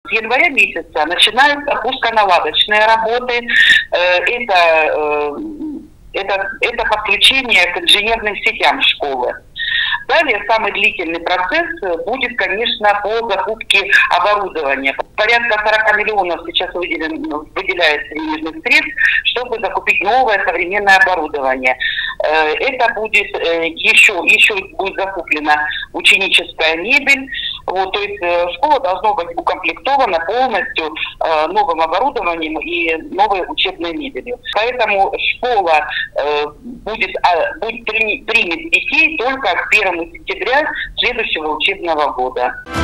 С января месяца начинаются пусконаладочные работы. Это подключение к инженерным сетям школы. Далее самый длительный процесс будет, конечно, по закупке оборудования. Порядка 40 миллионов сейчас выделяется денежных средств, чтобы закупить новое современное оборудование. Это будет еще будет закуплена ученическая мебель. Вот, то есть школа должна быть укомплектована полностью новым оборудованием и новой учебной мебелью. Поэтому школа примет детей только к 1 сентября следующего учебного года.